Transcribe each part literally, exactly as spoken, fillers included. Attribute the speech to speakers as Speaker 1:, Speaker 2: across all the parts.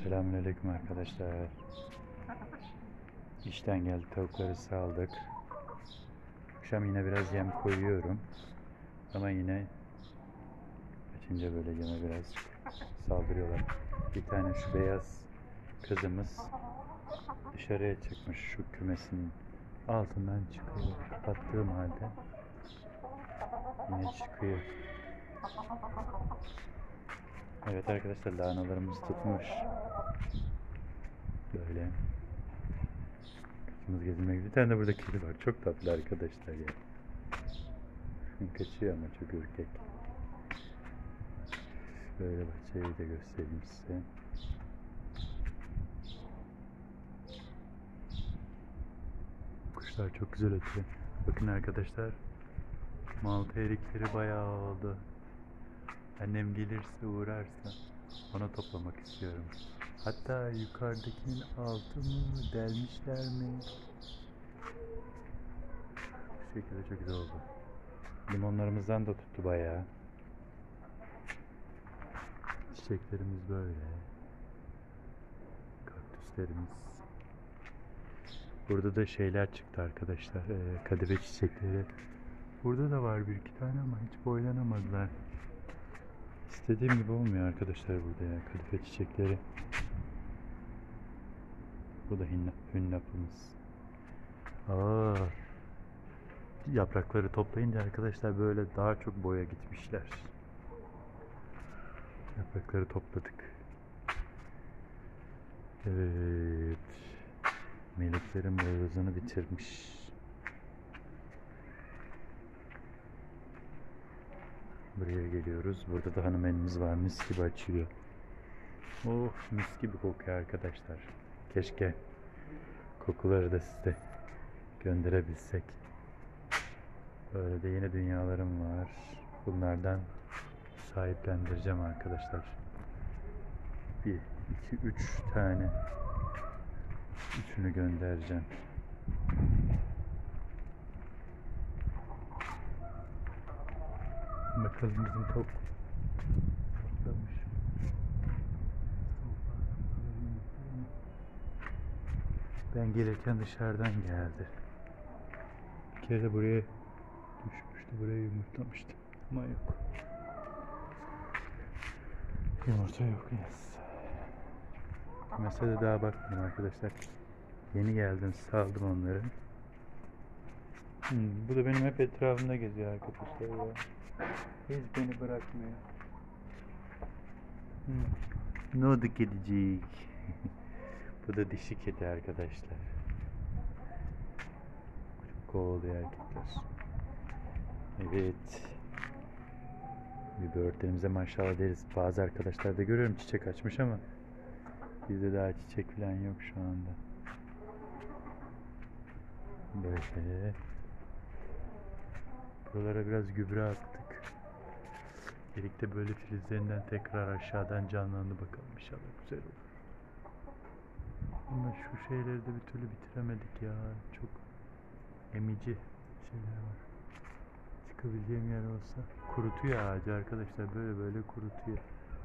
Speaker 1: Selamünaleyküm arkadaşlar. İşten geldik, tavukları saldık. Akşam yine biraz yem koyuyorum. Ama yine açınca böyle yeme biraz saldırıyorlar. Bir tane şu beyaz kızımız dışarıya çıkmış, şu kümesin altından çıkıyor. Kapattığım halde yine çıkıyor. Evet arkadaşlar, lahanalarımız tutmuş. Böyle. Kızımız gezmek. Bir tane de burada kedi var. Çok tatlı arkadaşlar ya. Kaçıyor ama çok ürkek. Böyle bahçeyi de göstereyim size. Kuşlar çok güzel ötüyor. Bakın arkadaşlar, malta erikleri bayağı oldu. Annem gelirse, uğrarsa ona toplamak istiyorum. Hatta yukarıdakinin altını delmişler mi? Bu şekilde çok güzel oldu. Limonlarımızdan da tuttu bayağı. Çiçeklerimiz böyle. Kaktüslerimiz. Burada da şeyler çıktı arkadaşlar. Ee, kadife çiçekleri. Burada da var bir iki tane ama hiç boylanamadılar. İstediğim gibi olmuyor arkadaşlar burada ya, kadife çiçekleri. Bu da hünnapımız. Aa, yaprakları toplayınca arkadaşlar böyle daha çok boya gitmişler. Yaprakları topladık. Evet. Meleklerin boyozunu bitirmiş. Buraya geliyoruz. Burada da hanımefendimiz var. Mis gibi açıyor. Oh, mis gibi kokuyor arkadaşlar. Keşke kokuları da size gönderebilsek. Böyle de yeni dünyalarım var. Bunlardan sahiplendireceğim arkadaşlar. Bir, iki, üç tane. Üçünü göndereceğim. Bakalım bizim tavuk patlamış. Ben gelirken dışarıdan geldi. Bir kere de buraya düşmüştü, buraya yumurtlamıştı ama yok. Yumurta yok. Yes. Mesela daha bakmadım arkadaşlar. Yeni geldim, saldım onları. Hmm, bu da benim hep etrafımda geziyor arkadaşlar ya. Hiç beni bırakmıyor. Hmm. Ne oldu kedicik? Bu da dişi kedi arkadaşlar. Çok kovalıyor erkekler. Evet. Bir böğürtlerimize maşallah deriz. Bazı arkadaşlar da görüyorum çiçek açmış ama bizde daha çiçek falan yok şu anda. Böyle. Buralara biraz gübre attık. Birlikte böyle filizlerinden tekrar aşağıdan canlandı, bakalım inşallah güzel olur. Ama şu şeyleri de bir türlü bitiremedik ya. Çok emici şeyler var. Çıkabileceğim yer olsa. Kurutuyor ağacı arkadaşlar. Böyle böyle kurutuyor.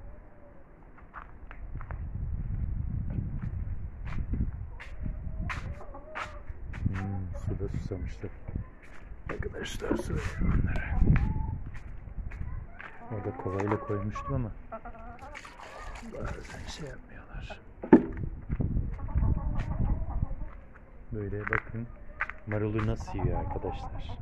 Speaker 1: Hmm, suda susamışlar. Arkadaşlar su verin onlara. Orada kovayla koymuştum ama bazen şey yapmıyorlar. Böyle bakın, marulu nasıl yiyor arkadaşlar.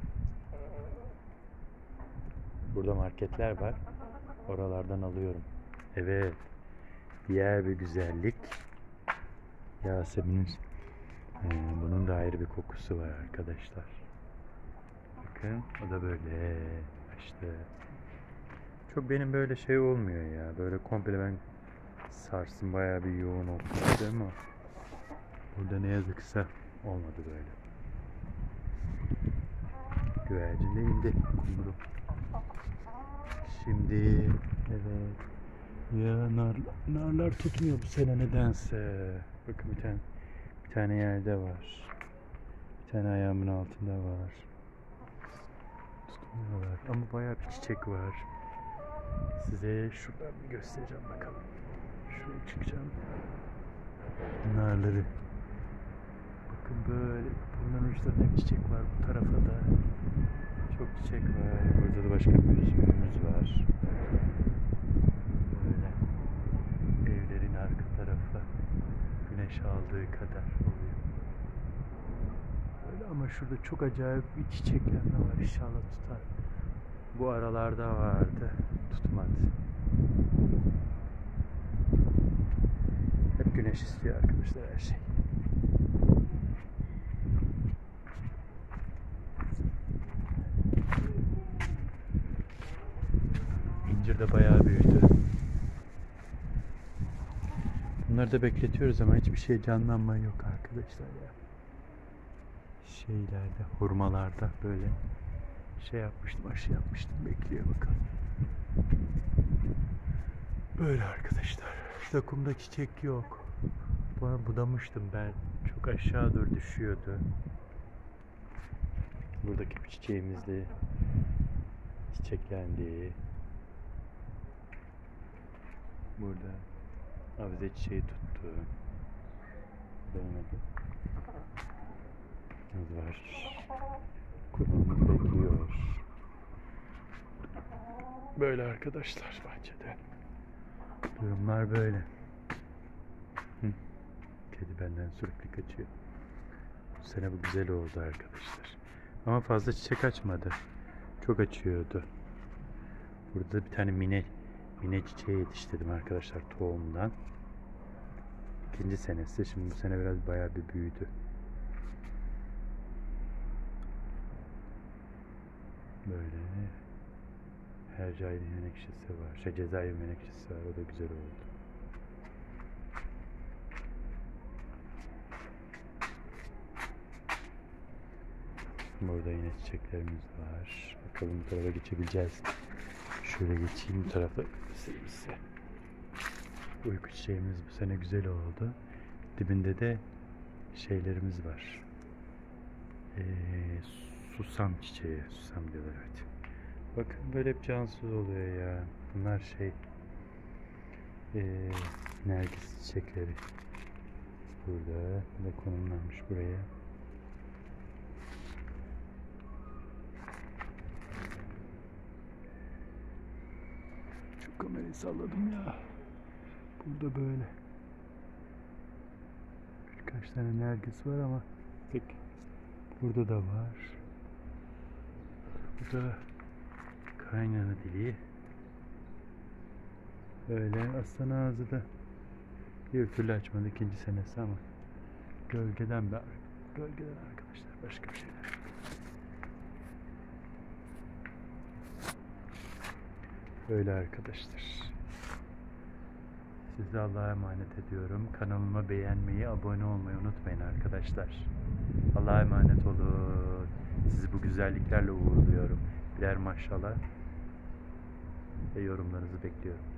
Speaker 1: Burada marketler var. Oralardan alıyorum. Evet. Diğer bir güzellik. Yasemin'in ee, bunun da ayrı bir kokusu var arkadaşlar. Bakın, o da böyle işte. Çok benim böyle şey olmuyor ya. Böyle komple ben sarsın, bayağı bir yoğun oldu ama burada ne yazıksa olmadı böyle. Güvercin de indi kumru. Şimdi evet. Ya nar, narlar tutmuyor bu sene nedense. Bakın bir tane bir tane yerde var. Bir tane ayağımın altında var. Tutmuyorlar ama bayağı bir çiçek var. Size şuradan bir göstereceğim bakalım. Şurayı çıkacağım. Narları. Bakın böyle bunların uçlarında hep çiçek var. Bu tarafa da çok çiçek var. Burada da başka bir üzümümüz var. Böyle evlerin arka tarafı güneş aldığı kadar oluyor. Böyle ama şurada çok acayip bir çiçeklenme var. İnşallah tutar. Bu aralarda vardı. Tutmadı. Hep güneş istiyor arkadaşlar her şey. İncir de bayağı büyüdü. Bunları da bekletiyoruz ama hiçbir şey canlanma yok arkadaşlar ya. Şeylerde, hurmalarda böyle şey yapmıştım, aşı yapmıştım. Bekliyor bakalım. Böyle arkadaşlar. Takumda çiçek yok. Bana budamıştım ben. Çok aşağı doğru düşüyordu. Buradaki bir çiçeğimizle çiçeklendi. Burada avize çiçeği tuttu. Dönmedi. Kız var. Kurumumuz bekliyor. Böyle arkadaşlar bahçede. Durumlar böyle. Hı. Kedi benden sürekli kaçıyor. Bu sene bu güzel oldu arkadaşlar. Ama fazla çiçek açmadı. Çok açıyordu. Burada bir tane mine mine çiçeği yetiştirdim arkadaşlar tohumdan. İkinci senesi. Şimdi bu sene biraz bayağı bir büyüdü. Böyle hercai menekşesi var. Şey, Cezayir menekşesi var. O da güzel oldu. Burada yine çiçeklerimiz var. Bakalım bu tarafa geçebileceğiz. Şöyle geçeyim bu tarafa göstereyim size. Uyku çiçeğimiz bu sene güzel oldu. Dibinde de şeylerimiz var. Ee, susam çiçeği. Susam diyorlar, evet. Bakın böyle hep cansız oluyor ya. Bunlar şey ee, nergis çiçekleri. Burada da konumlanmış buraya. Çok kamerayı salladım ya. Burada böyle birkaç tane nergis var ama tek burada da var. Burada kaynana dili. Böyle aslan ağzı da bir türlü açmadı, ikinci senesi ama gölgeden bir gölgeden arkadaşlar, başka bir şeyler. Böyle arkadaşlar. Sizi Allah'a emanet ediyorum. Kanalıma beğenmeyi, abone olmayı unutmayın arkadaşlar. Allah'a emanet olun. Sizi bu güzelliklerle uğurluyorum. Birer maşallah ve yorumlarınızı bekliyorum.